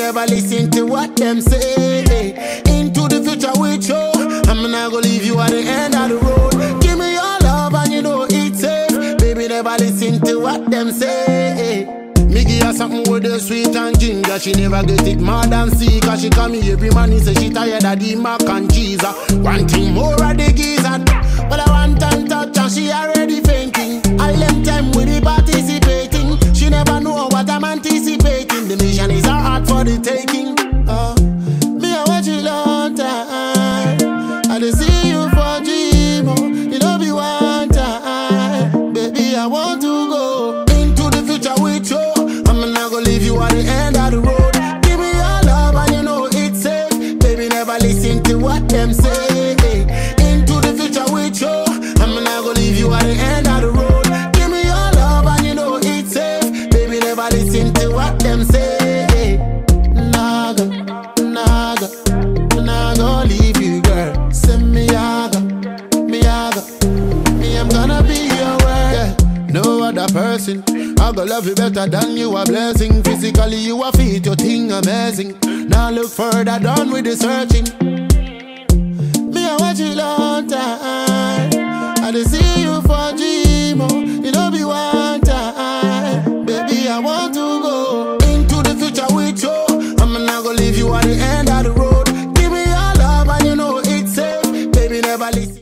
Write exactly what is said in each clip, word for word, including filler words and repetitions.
never listen to what them say. Into the future with you, I'm not gonna leave you at the end of the road. Give me your love and you know it's safe. Baby, never listen to what them say. Me give her something with the sweet and ginger. She never get it more than see. Cause she come here every morning say she tired of the mac and cheese. One thing more of the geezer. But I want time touch and she already fainting. All them time with the participating. She never know what I'm anticipating. The mission is her heart for the taking. uh, Me I watch you long time. I dey see you for dream. Oh, you know be one time. Baby, I want to go into the future with you. I'm not gonna leave you at the end of the road. Give me your love and you know it's safe. Baby, never listen to what them say. Into the future with you, I'm not gonna leave you at the end of the road. Give me your love and you know it's safe. Baby, never listen to what them say. Naga, naga, naga, leave you, girl. Send me yaga, me yaga. Me, I'm gonna be your word. Yeah. No other person I go love you better than you a blessing. Physically you a fit, your thing amazing. Now look further, done with the searching. Me I watch you long time. I dey see you for dream. Oh, you know be one time. Baby, I want to go into the future with you. I'm not gonna leave you at the end of the road. Give me your love and you know it's safe. Baby, never listen.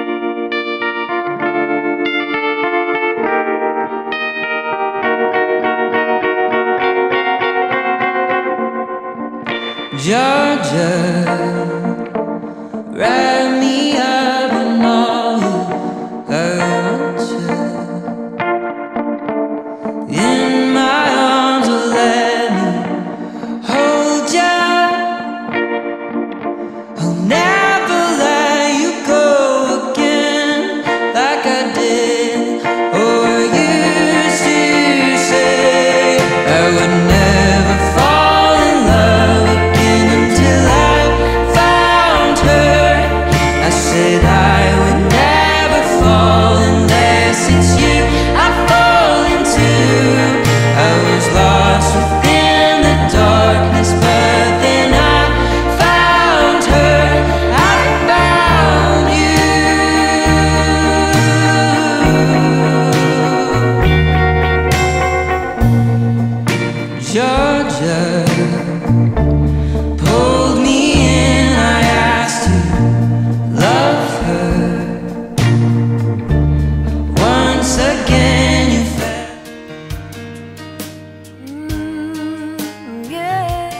Georgia, wrap me up in all you hurt you. In my arms, will let me hold you. I'll never let you go again like I did or used to say. I would never fall in love again until I found her. I said I would never fall unless it's you I fall into. I was lost within the darkness, but then I found her. I found you. Georgia pulled me in, I asked to love her. Once again you fell. Mm, yeah.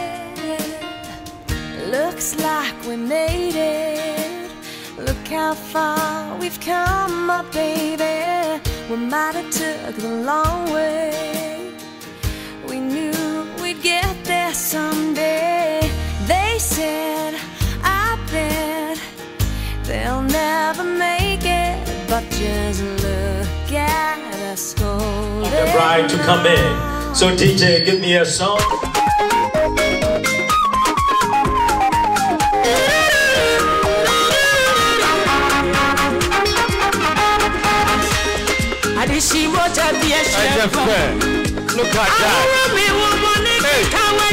Looks like we made it. Look how far we've come, my baby. We might have took the long way. We knew we'd get there someday. They said, I bet they'll never make it, but just look at us holding The bride to come in. So D J, give me a song. I did she wrote a be a chef. Look at that. Hey. Hey.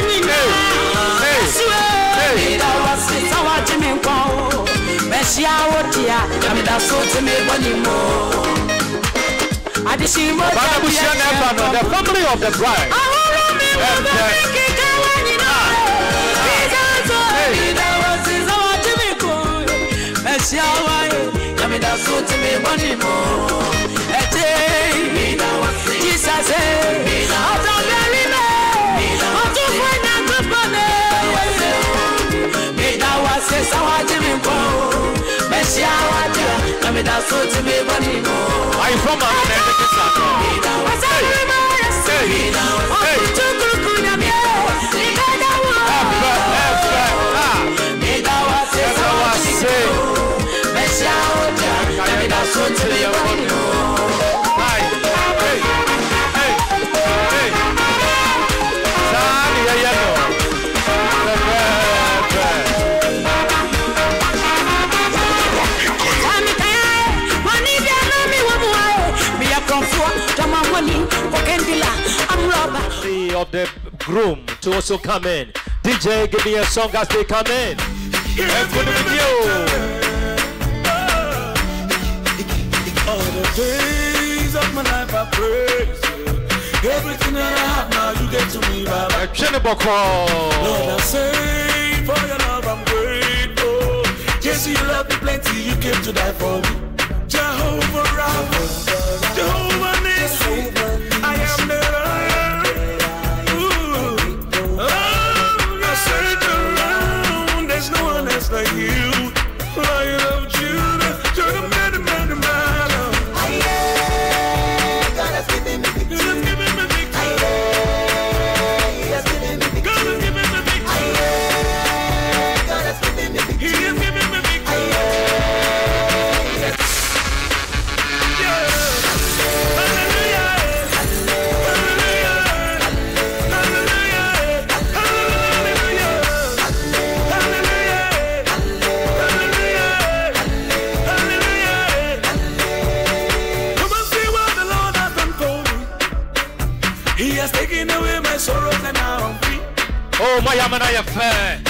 Hey. The family of the bride. Are you from Of the groom to also come in. D D J, give me a song as they come in. And put it with you. All the days of my life I praise you. Everything that I have now you get to me, Baba. Lord, I say for your love I'm grateful. Yes, you love me plenty, you came to die for me. Jehovah Rapha, Jehovah Nissi, I am the Lord. Ooh, oh, I search around, there's no one else like you. Lion of Judah, you're the man, the man, the man. God has given me victory. God has given me victory. He has given me victory. God has given me victory. God has given me victory. He has given me victory. He has taken away my sorrows and now I'm free. Oh, my Yamanaya fan.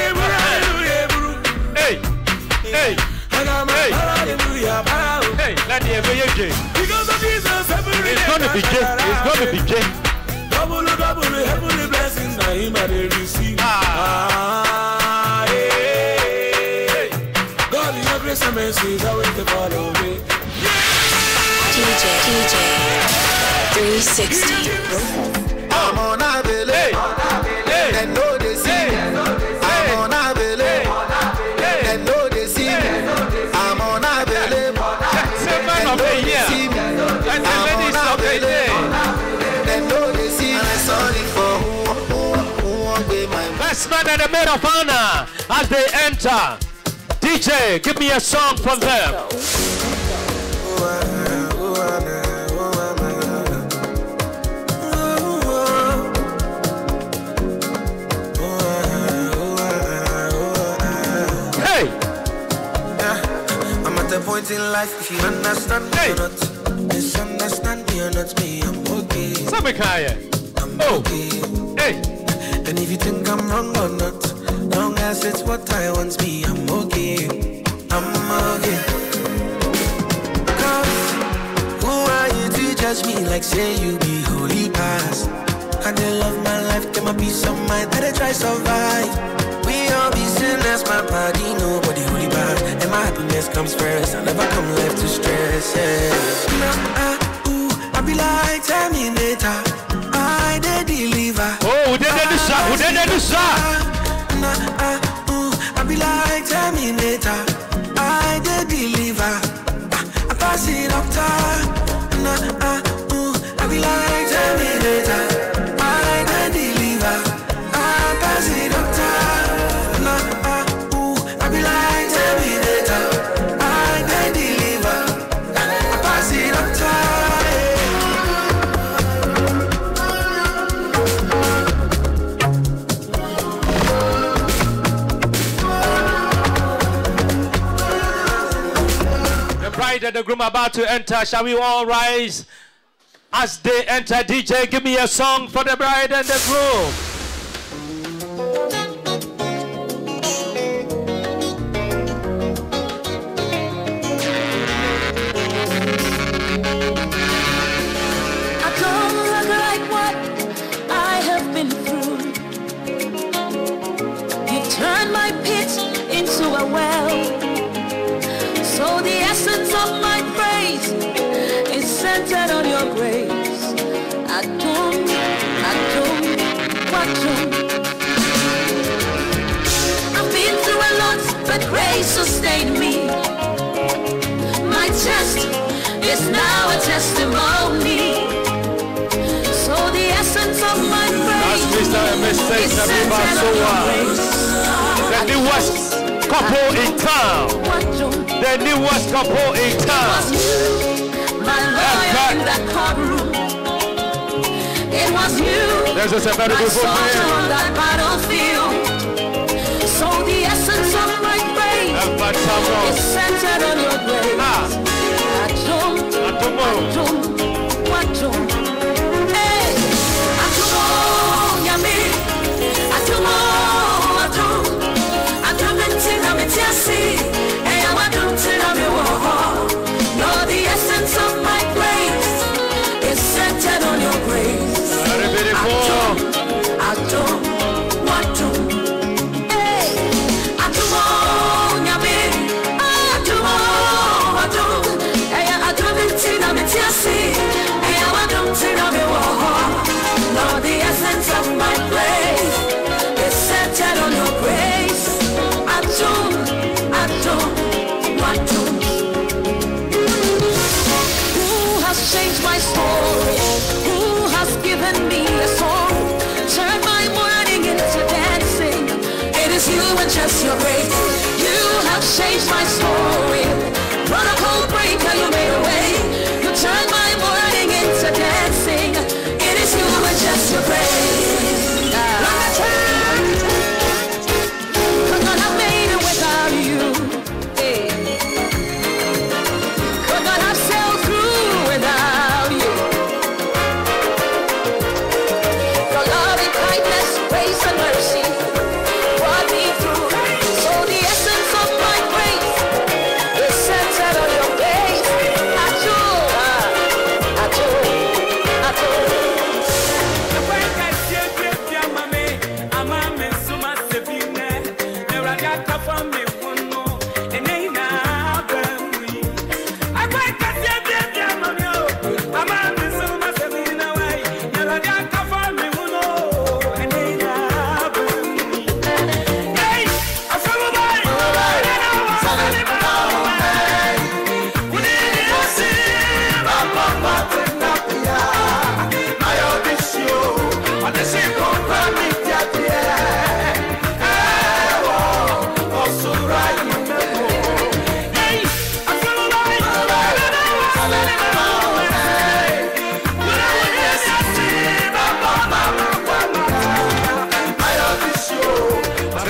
Hey, hey, hey, hey, let me hear you. Because of Jesus, every It's gonna be gay. It's gonna be gay. Double, double, heavenly blessings. Now him I they receive. Ah, hey, God, in your grace and mercy is always to follow me. D J, D J, three sixty. I'm on a belay. They know they see me. I'm on a belay. They know they see me. I'm on a belay. They know they see me. I'm on a belay. They know they see me. I'm sorry for who, who, who won't be my Best man and the maid of honor as they enter. D J, give me a song from them. Point in life, if you understand me hey. or not, misunderstand me or not, me, I'm okay. I'm oh. okay. Hey. And if you think I'm wrong or not, long as it's what I want, me, I'm okay. I'm okay. Cause who are you to judge me like say you be holy past? And they love my life, get my peace of mind, that I try survive. We all be sinners, my body, nobody holy bad. And my happiness comes first, I never come left to stress, yeah. Nah, uh, ooh, I be like Terminator, I did deliver. Oh, who did that this shot? Who did that this shot? Nah, uh, ooh, I be like Terminator, I did deliver. uh, I pass it up time. Nah, uh, ooh, I be like Terminator, I did deliver. I pass it up time. And the groom about to enter. Shall we all rise as they enter? D J, give me a song for the bride and the groom. I don't look like what I have been through. You turned my pit into a well. So the essence of my praise is centered on your grace. I don't, I don't, I don't. I've been through a lot, but grace sustained me. My test is now a testimony. So the essence of my praise is centered on your grace. The newest couple in town. The newest couple in town. It was you, my lawyer in that courtroom. It was you, There's a very my good soldier on that battlefield. So the essence of my praise is centered on your grace. I don't, I don't, I don't. Hey, I don't, yummy. I don't.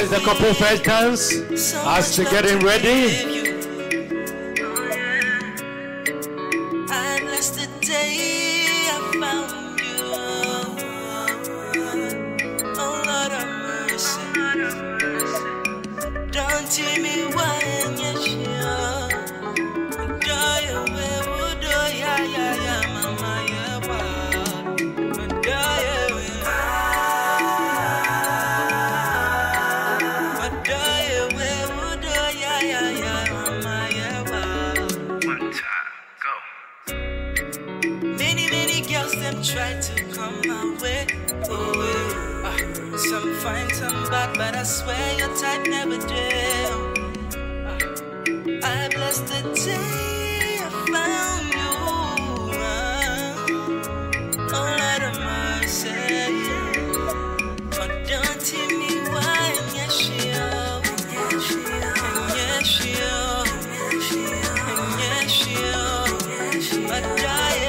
is the couple first dance as they're getting ready. I bless the day I found you. Oh Lord of mercy, don't tell me why you're sure. Do you will do ya ya ya mama ya ba. Do you will do you will do ya ya ya mama ya ba. One time, go. Many many girls them try to come my way. Oh, uh, some fine, some bad, but I swear your type never did. I bless the day I found you. Oh Lord of mercy, but don't tell me why. Yes, she oh, yes, she oh, yes, she oh, yes, she oh, but I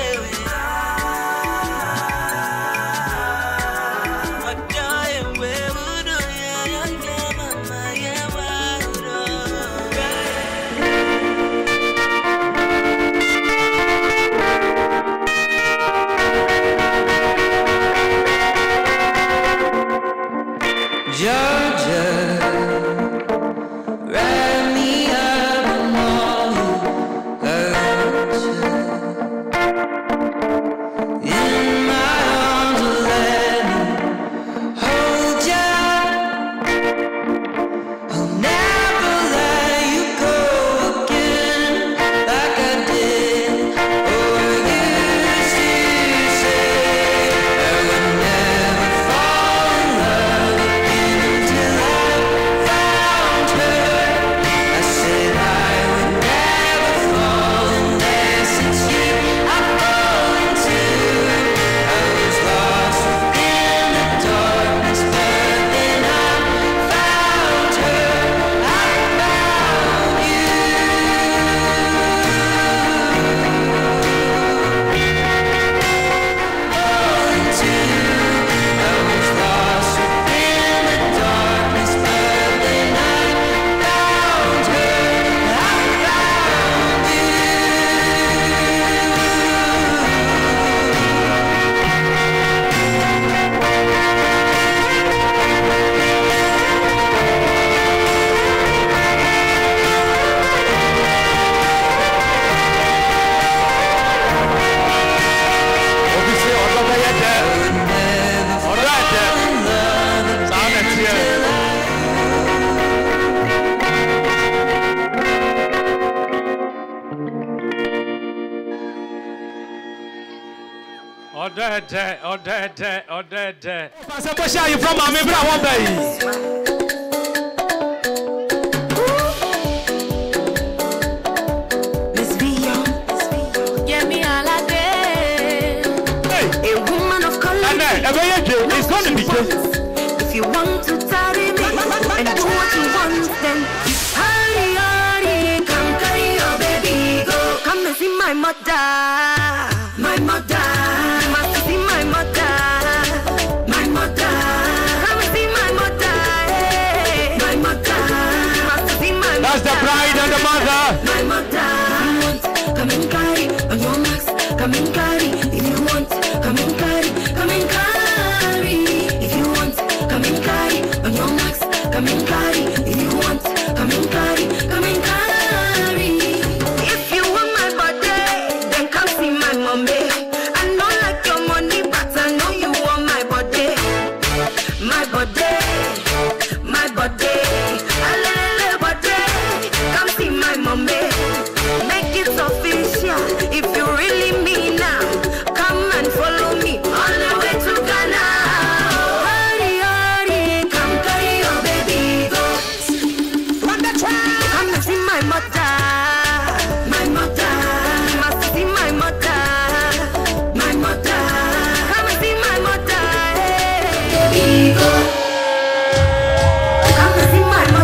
Odede, Odede, Odede. Pastor Boshi, are you from Amibra Wambai? Miss Vio, get me all a day. Hey, a woman of color. And then, it's going to be good. If you want to tarry me and do what you want, then hurry, hurry, come carry your baby, go. Come and see my mother, my mother. That's the bride and the mother. My mother. Come and carry on your max. Come and carry if you want. Come and carry. Come and carry if you want. Come and carry on your max. Come and carry if you want. Come and carry. Come and carry. If you want my body, then come see my mommy. I know like your money, but I know you want my body. My body. My body. Make it official. If you really mean now, come and follow me all the way to Ghana. Hurry, hurry, come carry your baby, go. On the track. Come and see my mother, my mother. You must see my mother, my mother. Come and see my mother, hey. Baby, go. Come and see my mother.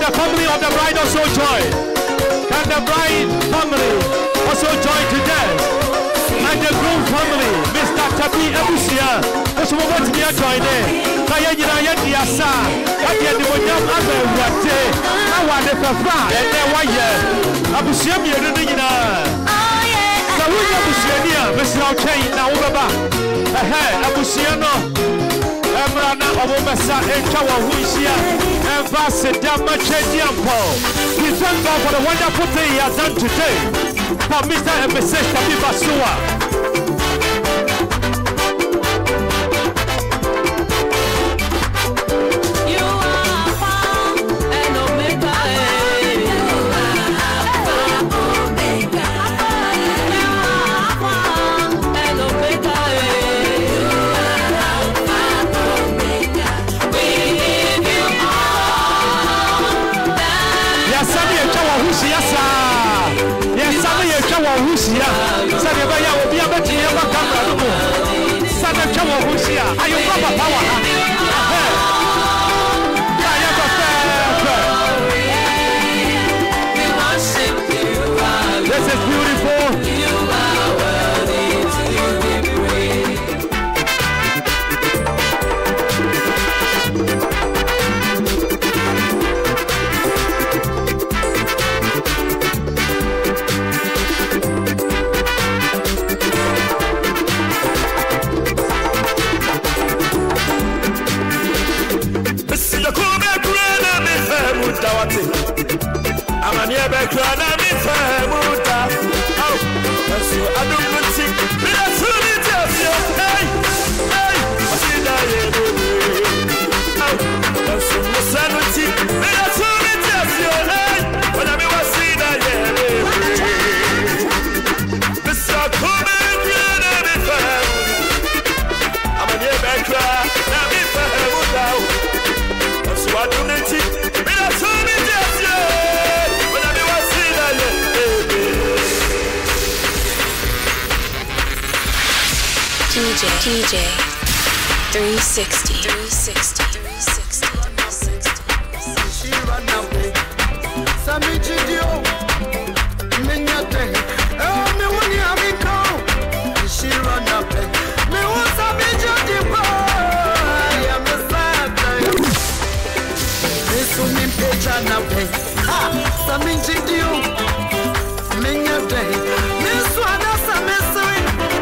the family of the bride also join? Can the bride family also join today? And the groom family, Mister Tabi Ebusia, also want to join there. Kayajina Yadiasa, Adia de Wonyam Abe Wate, Awane Papa, and then one year. Abusia Mirina. So we have Busia, Mister Chain, now Baba. Ahead, Abusiano, Emrana, Obomasa, and Kawa Wishia, and Ambassador Machediampo. We thank God for the wonderful thing he has done today. For Mister and Missus Tabi Basua. Whosia, Sanabaya will be a better camera. Sanabaya Whosia, are you Papa Power? This is beautiful. You are worthy to be praised. I'm a near back run, I'm in Famuta. Oh, that's you. I don't want to see. But that's who it is. Hey, hey, I see that. Oh, that's you. The sun will see. But that's who it is. Hey, when I mean, I see that. Mister Coleman, I'm in Famuta. I'm a near back run, I'm in Famuta. That's what I don't want to see. But that's who it is. D J, D J, three sixty, three sixty, three sixty, three sixty. She run away. Sami Chidio, Minyate. Oh, me when you have me come. She run away. Me want Sami Chidio. I am the sad. This one in picture now. Ah, Sami Chidio, Minyate. This one is Sami Chidio.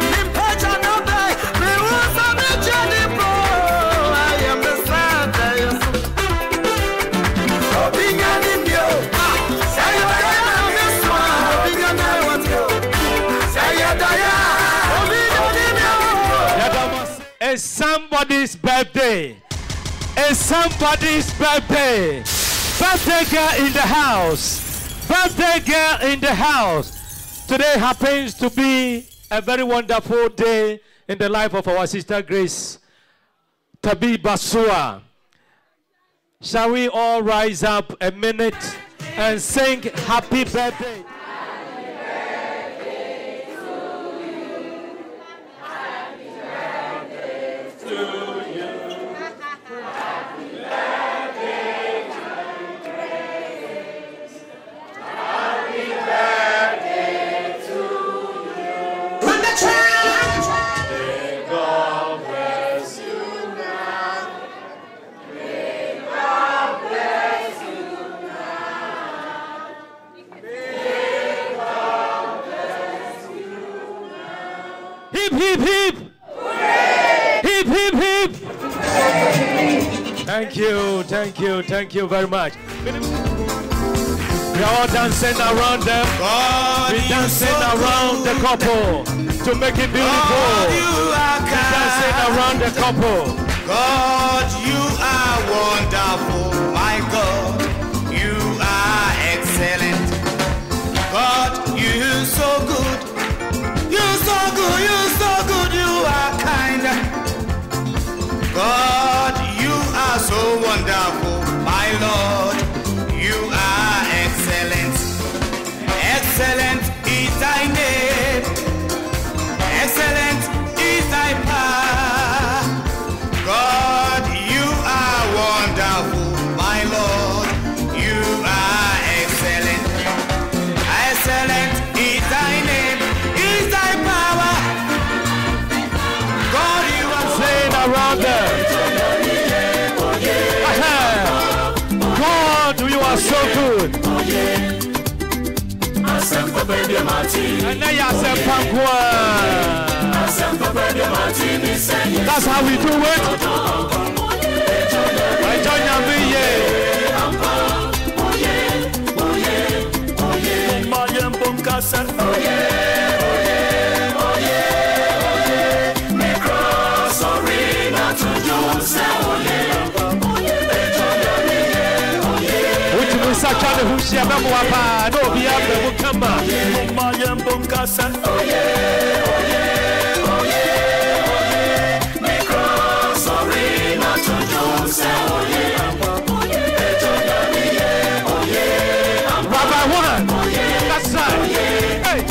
It's somebody's birthday. It's somebody's birthday. Birthday girl in the house. Birthday girl in the house. Today happens to be a very wonderful day in the life of our sister Grace Tabi Basua. Shall we all rise up a minute and sing happy birthday? Hip, hip, hip. Hip, hip, hip. Thank you, thank you, thank you very much. We are all dancing around them. God, we're dancing so around good. The couple to make it beautiful. God, you are we're dancing around the couple. God, you are wonderful. My God, you are excellent. God, you're so good. You're so good, you're so good, you are kind. God, you are so wonderful, my Lord. You are excellent. Excellent is thy name. Excellent is thy power. God, you And now you say Pankwa. That's how we do it. I join you me, yeah. Mayem Bonkasa. Oh yeah, oh yeah, oh yeah, oh yeah. Me cross arena to Jose. Oh yeah, oh yeah, oh yeah. Which we such a who's your memoir, no be able to come back. Mayem Bonkasa. Oh yeah, oh yeah, oh yeah, oh yeah. Me cross arena to Jose. Oh yeah, oh yeah, oh yeah. Rabbi one. That's right. Hey, hey.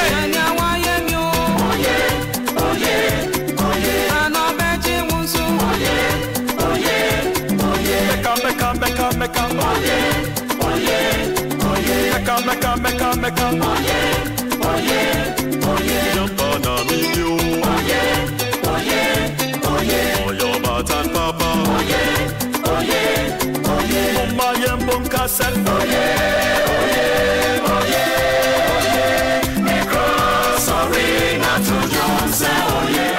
Meka, meka, meka. Oh yeah, oh yeah, oh yeah. Meka, meka, meka, meka. Oh yeah, oh yeah, oh yeah. Jump on a video. Oh yeah, oh yeah, oh yeah. Oh your batan papa. Oh yeah, oh yeah, oh yeah. Mama yembon cassette. Oh yeah, oh yeah, oh yeah, oh yeah. Meka, sorry not to Jones. Oh yeah.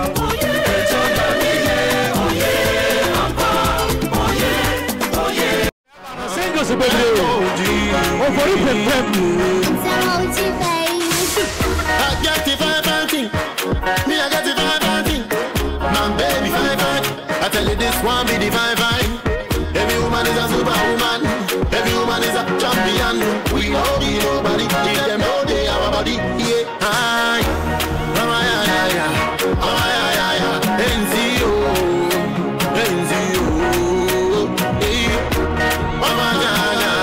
Oh, for you, I got the five and thing. Me, I got the five and thing. Man, baby, five and. I tell you this one be the five and. Every woman is a superwoman. Every woman is a champion. We know be nobody. Give them no day our body. Yeah, hi. Oh, yeah, yeah, yeah. Oh, yeah, yeah, yeah. N Z O. N Z O. Yeah. Oh, my God.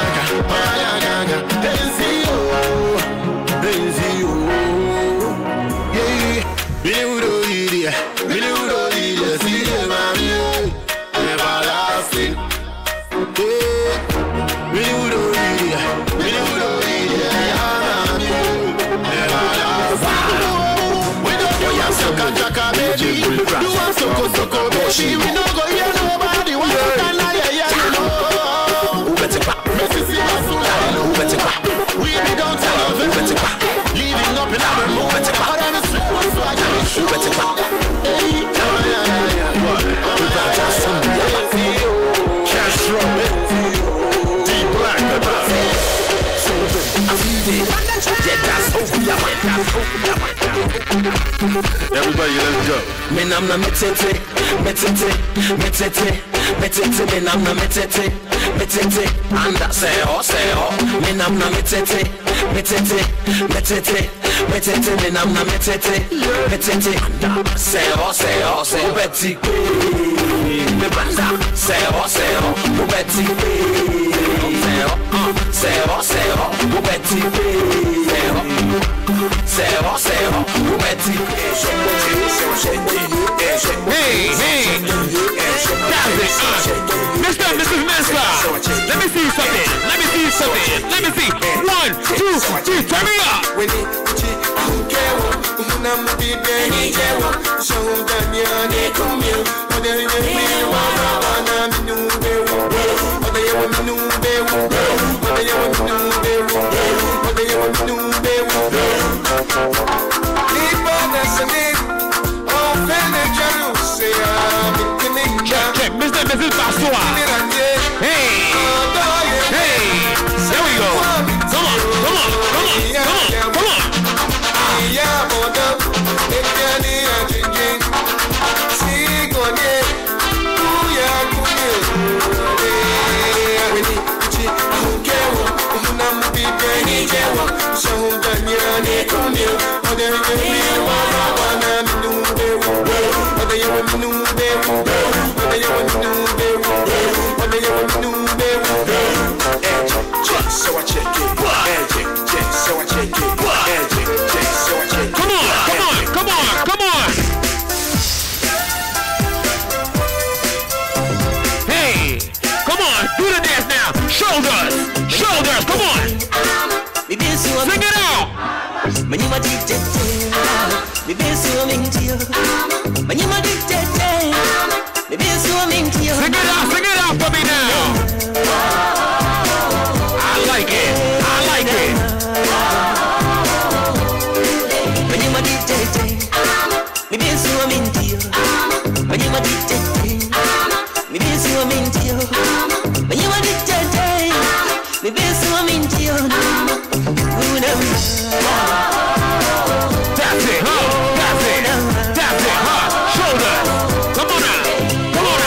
She we no go hear nobody. What you can lie, yeah, you know. Mississippi, we be down to love it. Leaving up in our mood. But I'm a slow one, so I can't shoot. Hey, yeah, yeah, yeah. Cash roll, deep black, everybody, let's go. Me nam na metete, metete, metete, metete. Me nam na metete, metete. Anda say oh, say oh. Me nam na metete, metete, metete, metete. Me nam na metete, metete. Anda say oh, say oh, say oh. Betty, me banda say oh, say oh. Betty, say oh, say oh, say oh. Betty, say oh, say oh, say oh. Betty. Hey, hey, that's it. Mister, Missus Mister, let me see something. Let me see something. Let me see. One, two, three, turn me up. Check, check, Mister and Missus Basua. Hey, hey, there we go. Come on, come on, come on, come on, come on. So I check it. So I check it. Come on, come on, come on, come on. Hey, come on, do the dance now. Shoulders, shoulders, come on. Sing it out. Sing it out, sing it out for me now. I like it. I'm into you. When you want it, me be so I'm into you. When you want it, me be so I'm into you. That's it, huh? That's it. That's it, huh? Shoulder. Come on now. Come on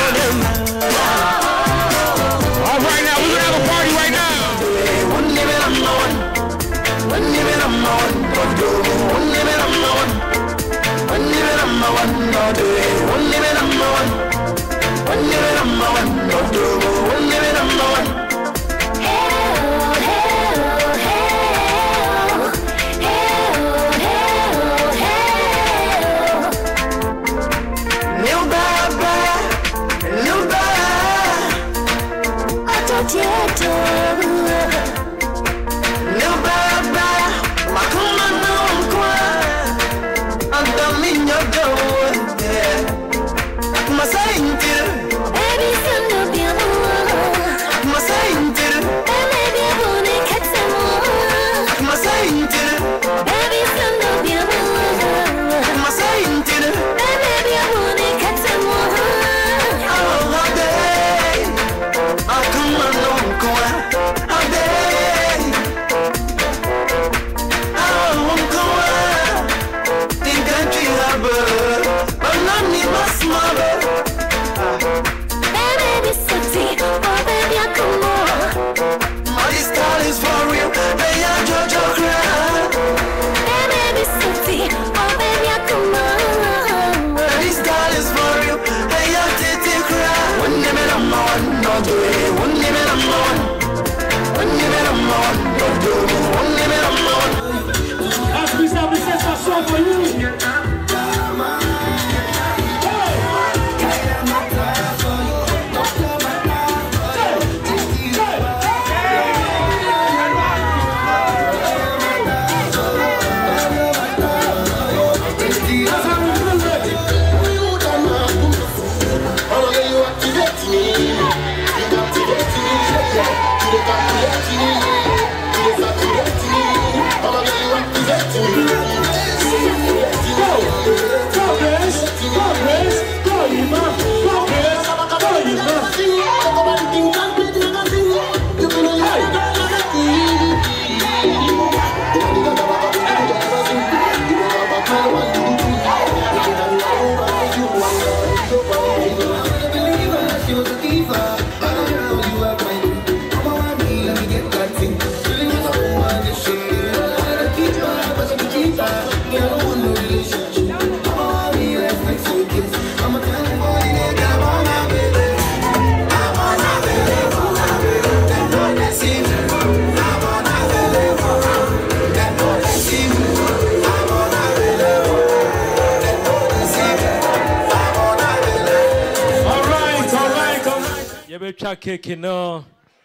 now. All right now, we're gonna have a party right now. One name I'm on. One name I'm on. One name I'm on. One name I'm on. One name I'm on. One name I'm on. One name I'm on. Cake, you know.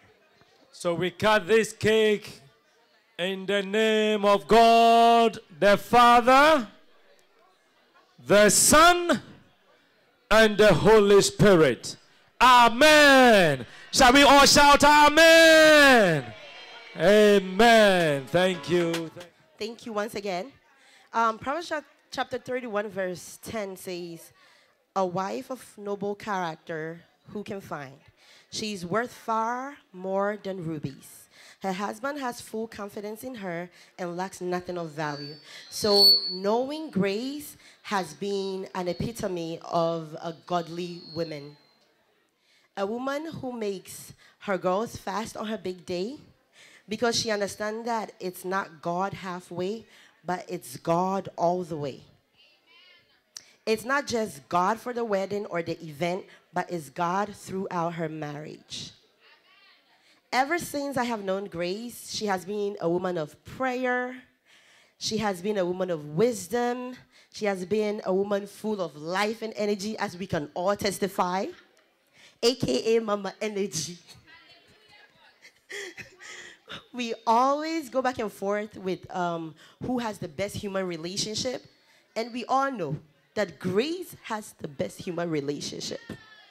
So we cut this cake in the name of God, the Father, the Son, and the Holy Spirit. Amen. Shall we all shout amen? Amen. Thank you. Thank you once again. Um, Proverbs chapter thirty-one verse ten says, a wife of noble character who can find? She's worth far more than rubies. Her husband has full confidence in her and lacks nothing of value. So knowing Grace has been an epitome of a godly woman. A woman who makes her girls fast on her big day because she understands that it's not God halfway, but it's God all the way. It's not just God for the wedding or the event, but it's God throughout her marriage. Ever since I have known Grace, she has been a woman of prayer. She has been a woman of wisdom. She has been a woman full of life and energy, as we can all testify, A K A Mama Energy. We always go back and forth with um, who has the best human relationship, and we all know that Grace has the best human relationship.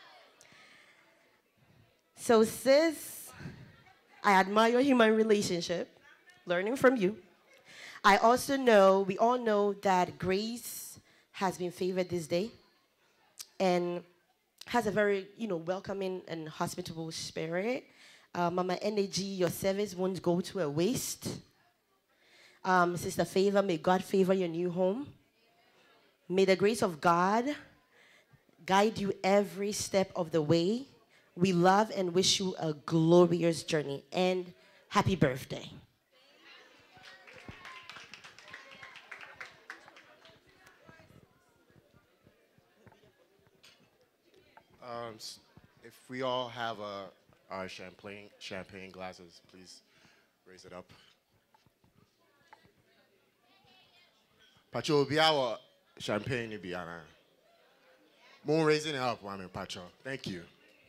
So sis, I admire your human relationship, learning from you. I also know, we all know that Grace has been favored this day and has a very, you know, welcoming and hospitable spirit. Uh, Mama N A G, your service won't go to a waste. Um, Sister Favor, may God favor your new home. May the grace of God guide you every step of the way. We love and wish you a glorious journey, and happy birthday. Um, if we all have a, our champagne, champagne glasses, please raise it up. Pacho, be our champagne, be our. More raising it up, Wami Pacho. Thank you.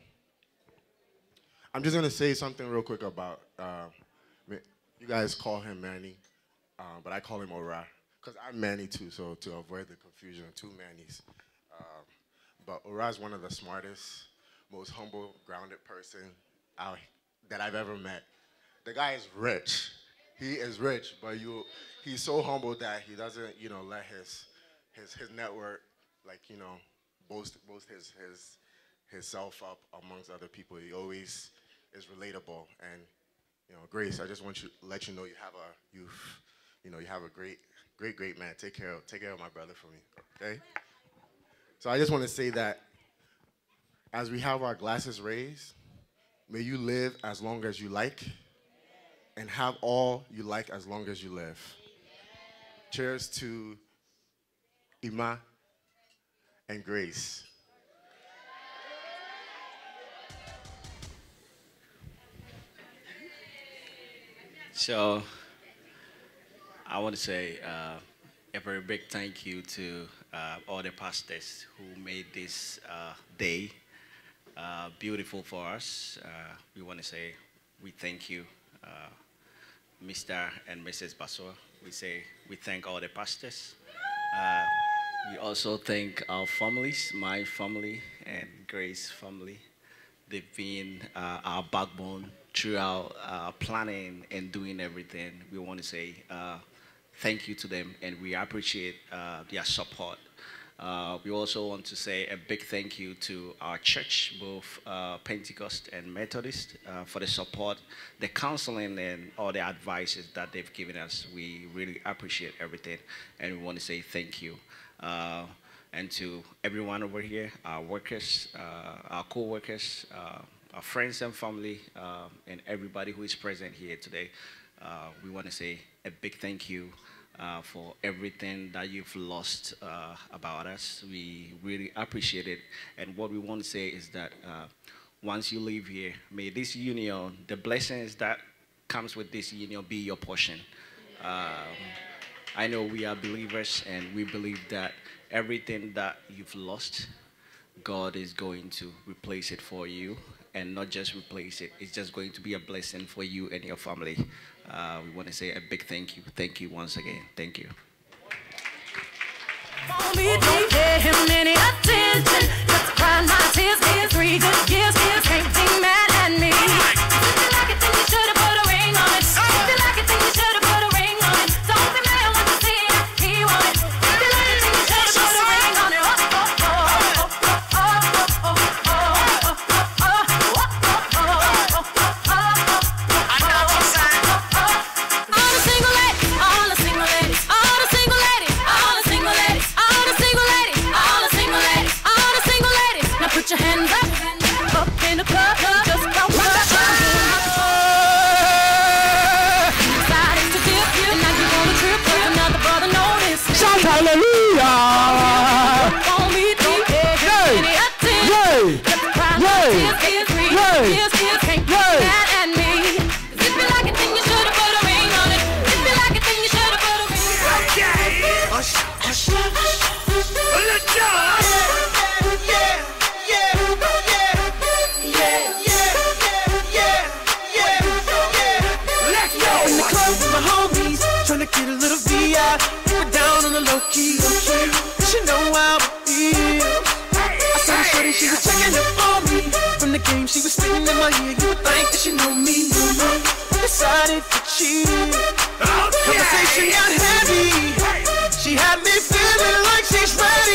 I'm just gonna say something real quick about. Uh, you guys call him Manny, uh, but I call him Ora because I'm Manny too. So to avoid the confusion, two Mannys. Um, but Ora is one of the smartest, most humble, grounded person out that I've ever met. The guy is rich. He is rich, but you, he's so humble that he doesn't, you know, let his his his network, like, you know, boast boast his his his self up amongst other people. He always is relatable. And, you know, Grace, I just want you to let you know you have a you you know you have a great great great man. Take care of take care of my brother for me, okay? So I just want to say that as we have our glasses raised, may you live as long as you like and have all you like as long as you live. Cheers to Ima and Grace. So I want to say uh, a very big thank you to uh, all the pastors who made this uh, day uh, beautiful for us. Uh, we want to say we thank you, uh, Mister and Missus Baswa. We say we thank all the pastors. Uh, we also thank our families, my family and Grace's family. They've been uh, our backbone throughout uh, planning and doing everything. We want to say uh, thank you to them, and we appreciate uh, their support. Uh, we also want to say a big thank you to our church, both uh, Pentecost and Methodist, uh, for the support, the counseling, and all the advices that they've given us. We really appreciate everything, and we want to say thank you. Uh, and to everyone over here, our workers, uh, our co-workers, uh, our friends and family, uh, and everybody who is present here today. Uh, we want to say a big thank you uh, for everything that you've lost uh, about us. We really appreciate it. And what we want to say is that uh, once you leave here, may this union, the blessings that comes with this union, be your portion. Um, I know we are believers, and we believe that everything that you've lost, God is going to replace it for you, and not just replace it. It's just going to be a blessing for you and your family. Uh, we want to say a big thank you. Thank you once again. Thank you. Don't pay him any attention. Just cry my tears. Here's three good years. Here's can't be mad at me. If you like it, then you should have put a ring on it. If you like it, then you should have put a ring on it. Don't be mad when you see it. He want it. If you like it, then you should have put a ring on it. Oh, oh, oh, oh, oh, oh, oh, oh, all the single ladies, all the single ladies, all the single ladies, all the single ladies, all the single ladies, all the single ladies, all the single ladies. Now put your hands up, up in the club, just go put your hands up. Decided to dip you, and now you on a trip with another brother noticed. Shout hallelujah! Won't be deep, any attention. Just cry my tears, tears, tears, tears, can't be mad at me. If you like it, then you should have put a ring on it. If you like it, then you should have put a ring on it. Okay. Hush, hush, hush. Let's go. Yeah, yeah, yeah, yeah, yeah, yeah, yeah, yeah. Let's go. In the club with my homies, trying to get a little V I. We're down on the low key, low key. She know how I feel. I saw the shorty, she was checking up on me. From the game, she was spinning in my ear. You would think that she know me. Decided to cheat. Conversation got heavy. She had me feeling like she's ready.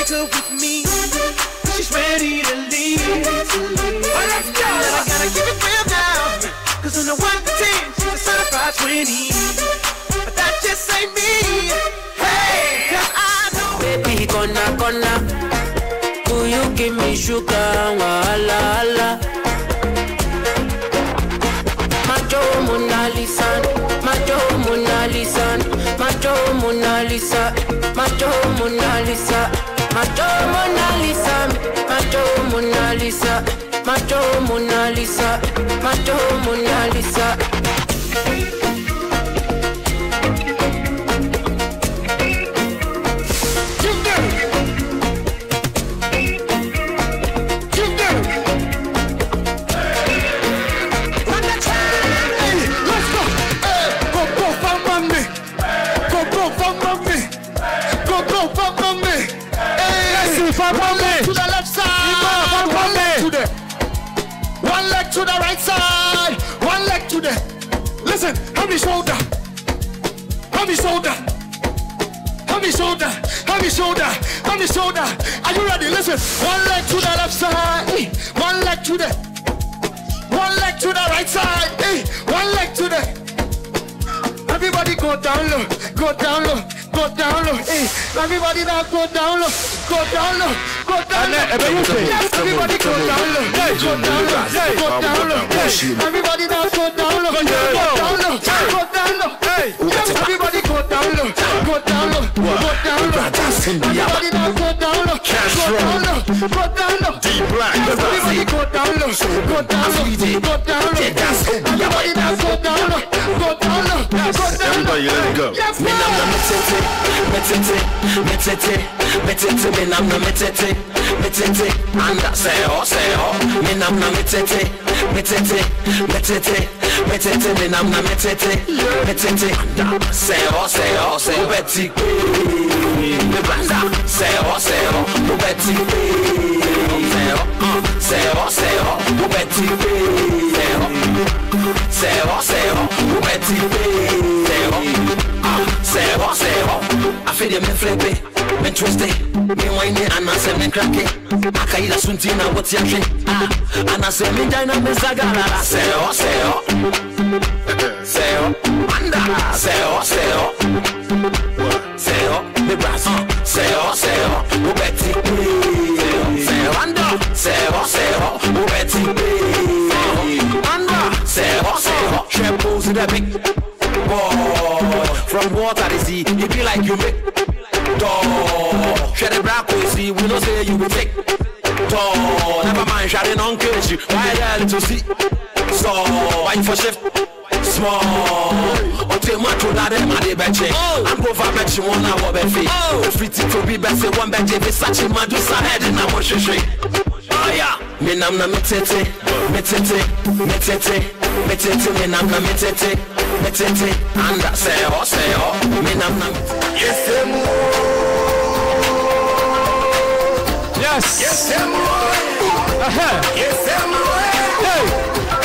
her with me. She's ready to leave. Well, let's go. And I gotta keep it real now. Cause on the one to ten, she's a certified twenty. But that just ain't me. Hey, cause I know. Baby, gonna, gonna. Do you give me sugar? Wala, wala. Macho Mona Lisa, Macho Mona Lisa, Macho Mona Lisa, Macho Mona Lisa, Macho Mona Lisa, Macho Mona Lisa, Macho Mona Lisa, Macho Mona Lisa. One leg to the left side, one leg to the, one leg to the right side, one leg to the. Listen, heavy shoulder, heavy shoulder, heavy shoulder, heavy shoulder, heavy shoulder. Are you ready? Listen, one leg to the left side, one leg to the, one leg to the right side, one leg to the. Everybody go down low, go down low. Go down low, hey. Everybody now go down low, go down low, go down low. Everybody go down low, go down low, go down low. Everybody now go down low, go down low, go down low. Everybody go down low, go down low, go down low. Everybody now go down low, go down low, go down low. Everybody go down low, go down low, go down low. Everybody now go down low, go down low, go down low. Everybody let it go. Metete, metete, metete, me nam na metete, metete, anda seo, seo, me nam na metete, metete, metete, metete, me nam na metete, metete, anda seo, seo, seo, beti, me banda, seo, seo, beti, seo, seo, seo, beti, seo, seo, seo, beti, seo. Say what, say what. I feel you me flip it, me twist it, me whine it, and I say me crack it. I can't eat a swintina, what's your shit? And I say me dine me zagala. Say what, say what. Say what, anda. Say what, say what. Say what, me brass. Say what, say what. Who betty? Say what, anda. Say what, say what. Who betty? Anda. Say what, say what. Trembles in the big. Boy, from water to sea, it be like you make dog. Share the black we see, we don't say you will take dog. Never mind, share it on cage. Why there to see? So, why for shift? Small. Or take my to that them at the bench. I'm go for bench one hour bench. Oh, free to be best one bench. If it's such a man, do some head in a motion straight. Oh yeah, me nam na metete, metete, metete, metete, me nam na metete, metete, anda seo, seo, me nam na metete. Yes, yes, yes, uh-huh. Yes, hey.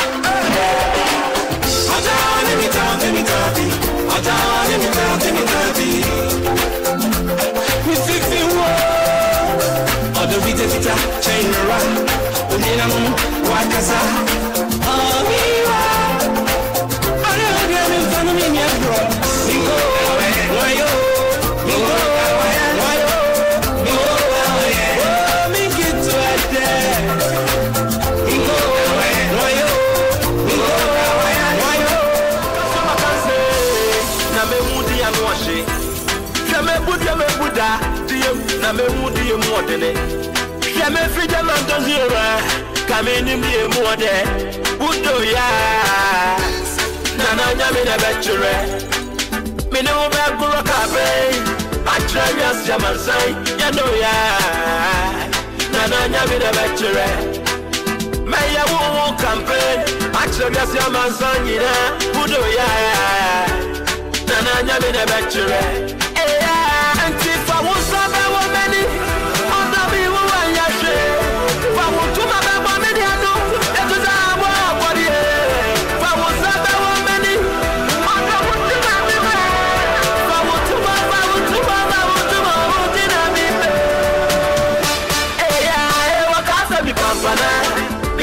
Aja, let me talk, let me talk, Aja, let me talk, let me talk. We fixing war. The vita vita chain around Unina mu wakaza Omiwa Ana gani mfano mimi ya bro Mingo Wayo Mingo Wayo Mingo Wayo Mingi tu ade Mingo Wayo Mingo Wayo Soma kanse Na me mudi ya mwashe Na me budi ya me buda Na me mudi ya mwodene Ya me frida manto zira Kame ni mlie mwode Udo ya Nana nyami na bechure Mine ube kuro kabe Atre yas jamansai Ya no ya Nana nyami na bechure Me ya wuwu campaign Atre yas jamansai Nina Udo ya Nana nyami na bechure Eh ya Antifa wusabe womeni Onda mi wuwa yashe Fa wutuma bebo mediano Etuza awa wadiye Fa wusabe womeni Onda wutuma miwe Fa wutuma, fa wutuma, fa wutuma Wutina miwe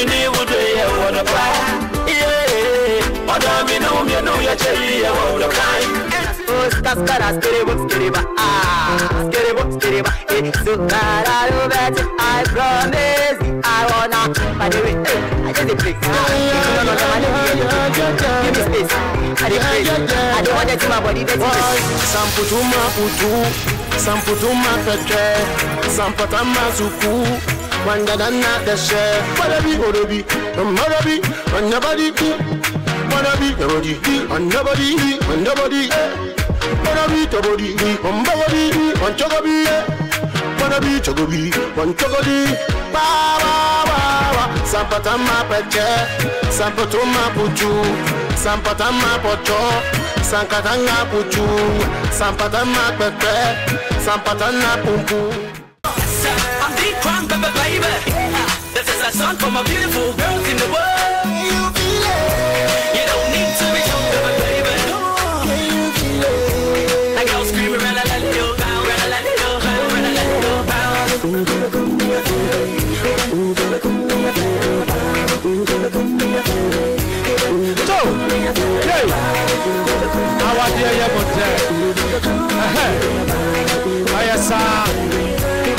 me need would you want to buy? Yeah, what I mean, no, you know you're cherry, I want to buy. That's got a scary book, scary ba, ah, scary book, scary ba. So that I do better, I promise. I wanna, by the way, I just play. No, no, no, I don't give me space. I don't play. I don't want to see my body. Samputuma putu, samputuma petre, sampatama zuku. Wanda dana deshe, wadabi odobi, wadabi, wandabadi, wadabi, wadabi, wandabadi, wandabadi, wadabi, wadabi, wandabadi, wanchogabi, wadabi, chogabi, wanchogadi, ba ba ba ba. Sampatama peche, sampatuma puchu, sampatama pocho, sankatanga puchu, sampatama pepe, sampatana pumpu. I'm big crime, baby, baby. This is a song for my beautiful girls in the world. You feel it? You don't need to be young, baby, baby. Can you feel it? Like girls screaming, run a la little bow, run a la little bow, run a la little bow. So, hey, how are you, yeah, but I am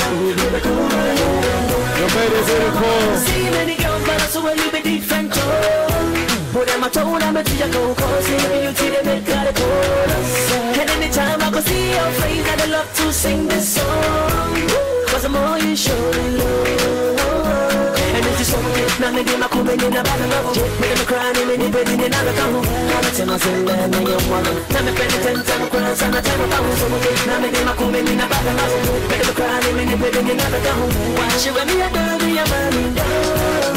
you're very, very cool. See many girls, but also when you be different. Put them a tone, I'm a teacher, go cause see you see them make a chorus. And anytime I go see your face, I'd love to sing this song. Cause the more you show me love. And it's just something, now me do my coming in a battle of jet. Me them crying, me me bed in another come home. I'm a ten or seven, and you want them. Now me spend ten time crying, and I tell my power so much. Now me do my coming in a battle of jet. Me them crying, me me bed in another come home. Watch you when me a dog, me a man in dog.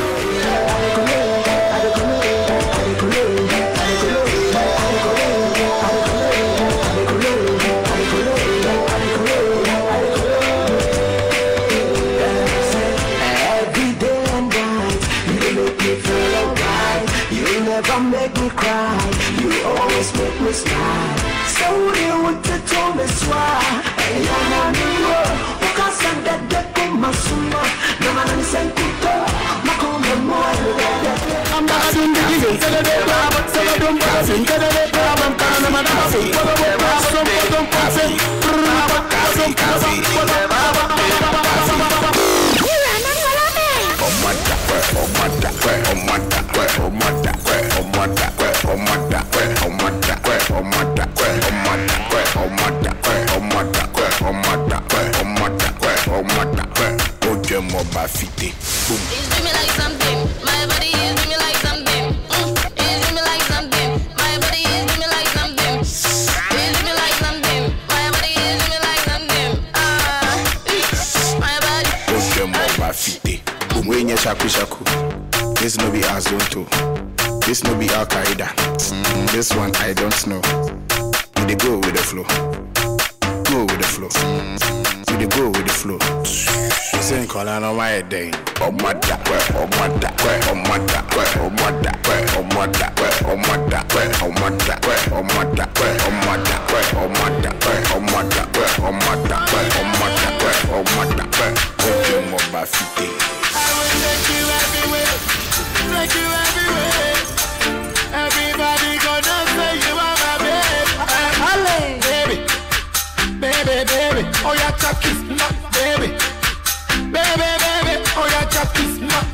Never make me cry, you always make me smile. So you want to tell me why? And you're not the world. Because I'm dead, dead, come my summa. No man on the same kuto. My come and more. I'm not doing the gig. Tell the problem, tell the problem, tell the problem. I'm not doing the It's do me like something. My body is do me like something. Mm. It's do me like something. My body is do me like something. It's do me like something. My body is do me like something. Ah, my body. Okay, more fifty. Boom, when you shaku shaku. This no be Azonto. This no be Al Qaeda. Mm, this one I don't know. We dey go with the flow. Go with the flow. We dey go with the flow. Saying call on my day. Oh my da, oh my da, oh my da, oh my da, oh my da, oh my da, oh my da, oh my da, oh my da, oh my da, oh my da, oh my da, oh my da, oh my da, okay, more by fifty. I will take you everywhere, take you everywhere. Everybody gonna say you are my baby. Baby, baby, baby, oh yeah, chuck kiss me, baby. Baby, baby, oh yeah, just kiss me.